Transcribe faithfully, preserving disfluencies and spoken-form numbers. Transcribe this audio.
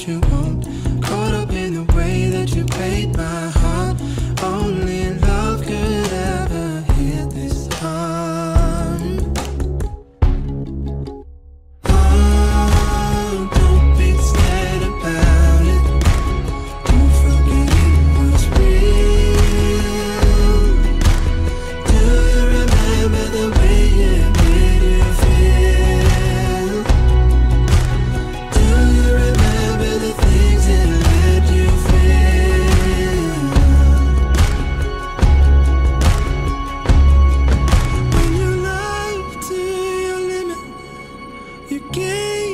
what you want. Caught up in the way that you played my heart. Only love could ever heal this heart. Oh, don't be scared about it. Don't forget what's real. Do you remember the way it made you feel? Do you remember the things it let you feel? When you lied to your limit, you gave